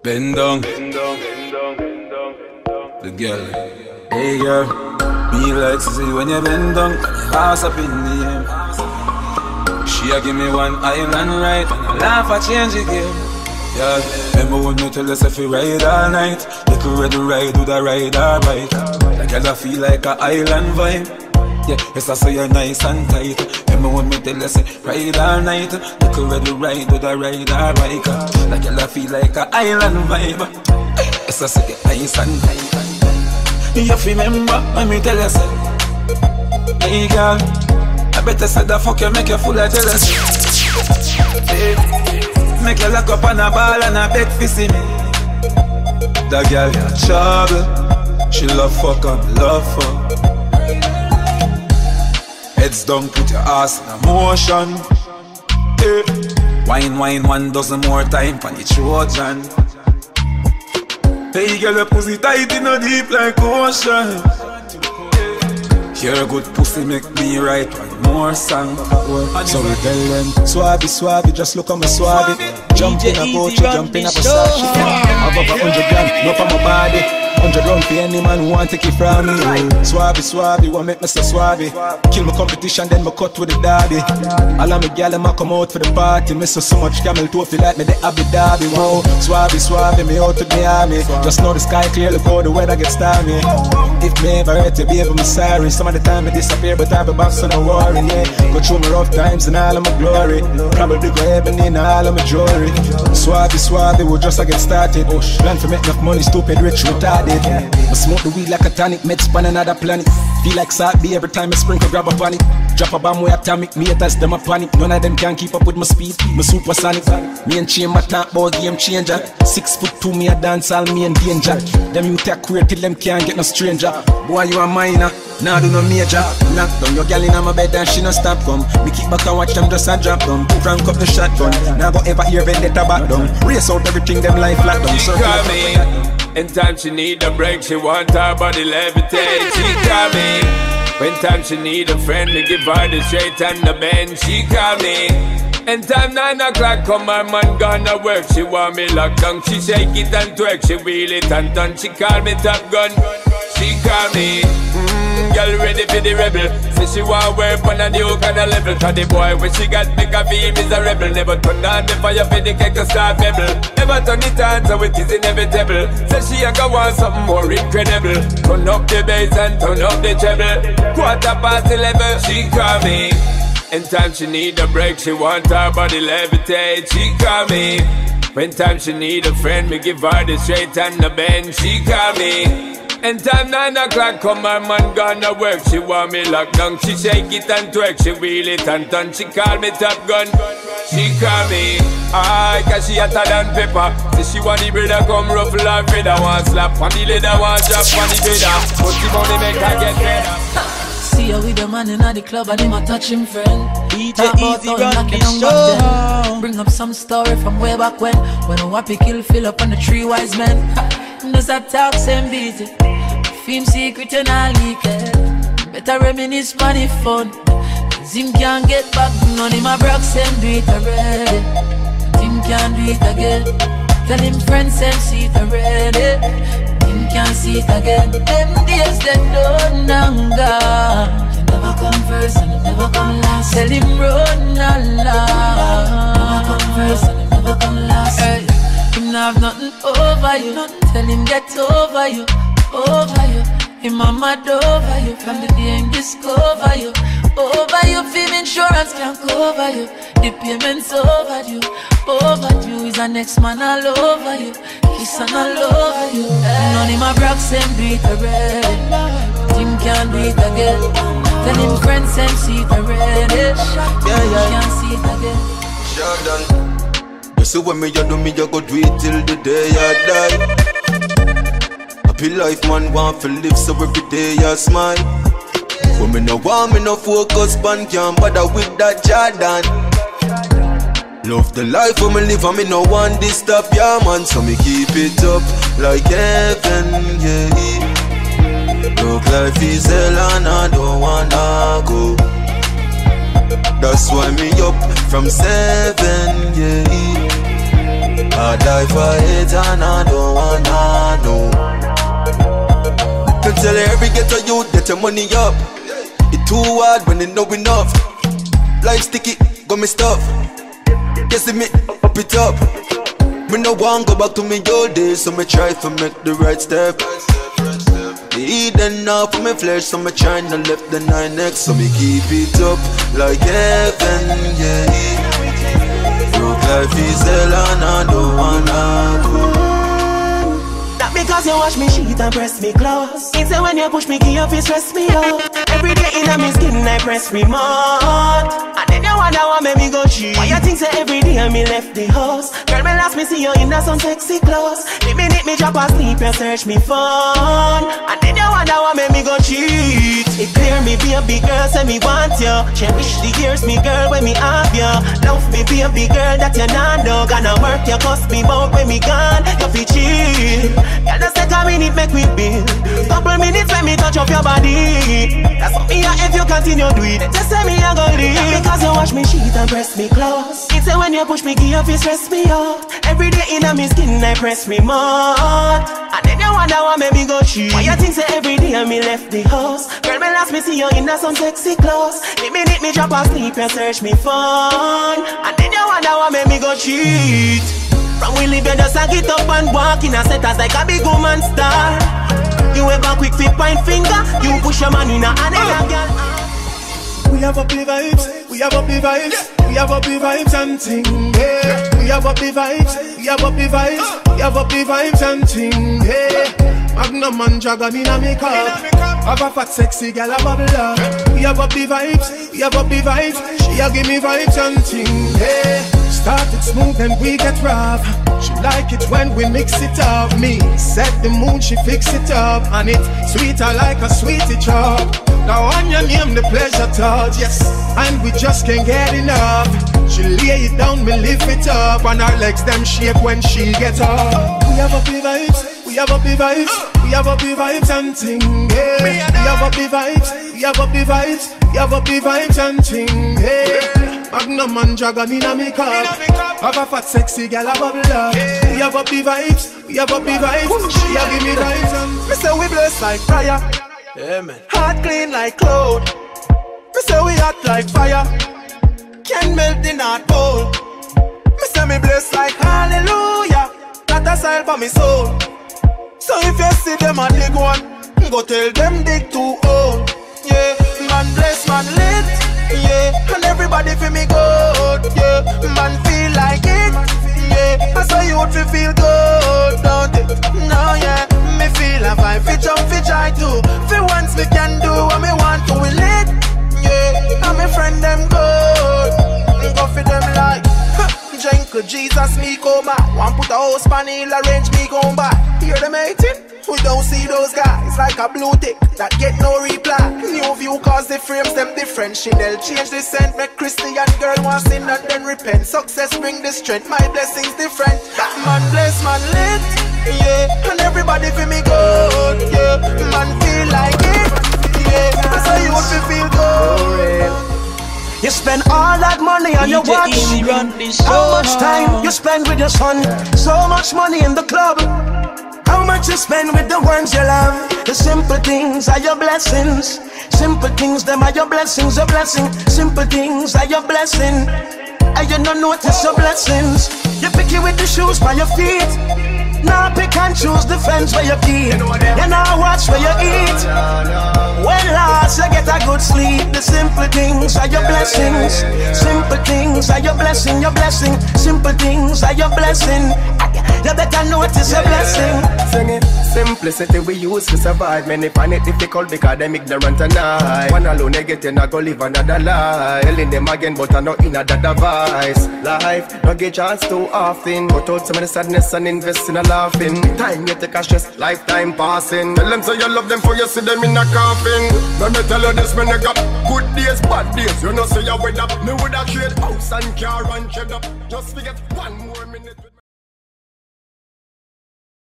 Bend down. The girl. Hey girl, me like to see when you bend down, ass up in the air. She a give me one island right, and I laugh I change the game. Yeah, remember when me tell us if you ride all night, you could ready ride with a ride or bike. Like girl I feel like a island vibe. Yeah, yes I say you're nice and tight. Remember when me tell us ride all night, you could ready ride with a ride or bike. Like girl I feel like a island vibe. Yes I say you're nice and tight. You have to remember when me tell you say, hey girl, I better say the fuck you make you full of jealousy. Hey, make you lock up on a ball and a beg for see me. That girl got trouble, she love fuck and love fuck. Heads down, put your ass in motion. Hey, wine 1 dozen more time for the Trojan. Hey girl, your pussy tight in a deep like ocean. Your good pussy make me write one more song. So we tell them, swabby, just look on me swabby. Jump in a Gucci, jump in a Versace. Above 100 grand, no for my body. 100 round for any man who want to take it from me. Swabby, want make me so swabby. Kill my competition, then me cut with the daddy. All of me gal them a come out for the party. Me so much camel toe feel like me the Abu Dhabi. Whoa, swabby, me out to the army. Just know the sky clear, look how the weather gets stormy. If me ever hurt you, baby, I'm sorry. Some of the time I disappear, but I be back, so don't worry, yeah. Go through my rough times and all of my glory. Probably go ebony in all of my jewelry. Swabby, we'll just get started. Plan for make enough money, stupid, rich, retarded. I smoke the weed like a tonic, meds on another planet. Feel like Salt Bay every time I sprinkle, grab a panic. Drop a bomb with atomic, me haters them a panic. None of them can keep up with my speed, my supersonic. Me and Chamber talk about game changer. 6'2", me a dance all me in danger. Them you take queer till them can't get no stranger. Boy you a minor, nah do no major. Knock down your gal in my bed and she no stop come. Me kick back and watch them just a drop down. Crank up the shotgun, now go ever hear vendetta back down. Race out everything them life flat down. Circle me. In time she need a break, she want her body levitate. She call me. When time she need a friend, me give her the straight and the bend. She call me. In time 9 o'clock, come my man gonna work. She want me locked down. She shake it and twerk, she wheel it and turn. She call me Top Gun. She call me. Girl ready for the rebel. Say she want work on a new kind of level. Cause the boy when she got big a feel is a rebel. Never turn on the fire for the cake to start pebble. Never turn it on so it is inevitable. Say she a go want something more incredible. Turn up the bass and turn up the treble. 11:15 she call me. In time she need a break, she want her body levitate. She call me. When time she need a friend, me give her the straight and the bend. She call me. In time 9 o'clock, come my man gonna work. She want me locked down. She shake it and twerk, she wheel it and turn. She call me Top Gun. She call me. Aye, cause she hotter than pepper. Say she want the brother come ruffle her feather. Want slap on the leather, want drop on the feather. But the money make her get better. See her with the man in the club and him a touch him friend. DJ Easy run the show. Bring up some story from way back when a wappy kill fill up on the 3 wise men. Does that talk same busy? Film secret and all leak it. Better reminisce money fun. Him can't get back, none him a broke same do it already. Him can't do it again. Tell him friends same see it already. Him can't see it again. Them days they don't longer. You never come first and you never come last. Tell him run along. Never come first and you never come last. Hey, him not have nothing over you. Tell him get over you, over you. Him a mad over you. From the day him discover you, over you. Film insurance can't cover you. The payments overdue, overdue. Is a next man all over you. Kiss and all over you. None him a broke same do it already. Him can't do it again. Tell him friends same see it already. He can't see it again. Sure done. You see when me you do me, you go do it till the day I die. Happy life man want to live, so every day I smile. When me no want, me no focus, man can't bother with that Jordan. Love the life when me live and me no want this stop, yeah man. So me keep it up like heaven, yeah. Look life is hell and I don't wanna go. That's why me up from 7, yeah. I die for it and I don't wanna know. Can tell every ghetto youth get your money up. It too hard when they know enough. Life sticky, got me stuff. You see me up it up. Me no want go back to me old days, so me try to make the right step. The heathen now for me flesh, so me try to left the 9X, so me keep it up like heaven, yeah. Broke life is hell and I don't wanna go. Not because you wash me sheet and press me close. It's when you push me key up, you stress me out. Every day in my skin I press remote. And then you wonder what made me go cheat. Why you think say every day me left the house? Girl, me last me see you in some sexy clothes. The minute me drop asleep, you search me phone. And then you wonder what made me go cheat. It clear me be a big girl, say me want you. Cherish the years me girl when me have you. Love me be a big girl that you not know. Gonna work you cost me bout when me gone. You fi chill. Girl, just take a minute make me build. Couple minutes when me touch up your body. That's what me if you continue do it. Just say me I go leave. Because you wash me sheet and press me close. It's when you push me key up, you stress me out. Every day in my skin I press remote. And then you wonder what made me go cheat. Why you think say every day me left the house? Girl, me last me see you in some sexy clothes. The minute me drop asleep, you search me phone. And then you wonder what made me go cheat. From we live you just a get up and walk in a set as like a big woman star. You ever quick to point finger, you push your man in a hand girl. We have up the vibes, we have up the vibes, we have up the vibes and ting, yeah. We have up the vibes, we have up the vibes, we have up the vibes and ting, yeah. Magnum and Dragon in a makeup, have a fat sexy girl a bubble up. We have up the vibes, we have up the vibes, she a give me vibes and ting, yeah. Started smooth and we get rough. She like it when we mix it up. Me set the mood, she fix it up. And it sweeter like a sweetie chop. Now on your name the pleasure touch, yes. And we just can't get enough. She lay it down, me lift it up. And her legs them shake when she get up. We have up the vibes, we have up the vibes, we have up the vibes and ting, yeah. We have up the vibes, we have up the vibes, we have up the vibes and ting, yeah. Magnum and Dragon in a makeup, have a fat sexy girl a bubble up. We have up the vibes, we have up the vibes, she a give me vibes and me say we bless like fire, yeah man. Heart clean like cloud, me say we hot like fire, can't melt in that bowl. Me say me bless like hallelujah, that a sign for me soul. So if you see them a dig one, go tell them dig too old. Yeah, man bless, man lit. Yeah, and everybody feel me good. Yeah, man feel like it. Yeah, I saw you feel good, don't it? No, yeah, me feel a vibe. Fi jump, fi try to. Fi once we can do what me want to. We lit. Yeah, and my friend them good. Go for them like drink Jesus me come back. One put a house pan hill, arrange me come back. Hear them hating? We don't see those guys like a blue tick that get no reply. New view cause the frames them different. Chanel change the scent, make Christian girl want sin and then repent. Success bring the strength, my blessings different. Man bless, man lit, yeah. And everybody feel me good, yeah. Man feel like it, yeah. That's how you feel good. You spend all that money on your watch. How much time you spend with your son? So much money in the club. How much you spend with the ones you love? The simple things are your blessings. Simple things, them are your blessings, a blessing. Simple things are your blessing. And you don't notice your blessings. You pick it with the shoes by your feet. Now pick and choose the friends where you keep. You now watch where you eat. When last you get a good sleep. The simple things are your blessings. Simple things are your blessing, your blessing. Simple things are your blessing. You better notice your blessing. Sing it. Simplicity we use to survive. Many find it difficult because them ignorant and I. One alone they get in a go live another life. Telling them again but I'm not in a device. Life don't get chance too often. Cut out some of the sadness and invest in a laughing. Time you take a stress, lifetime passing. Tell them say you love them for you see them in a coffin. Let me tell you this, man, I got good days, bad days. You know say you with up. Me would have trade house and car and shed up. Just forget one more.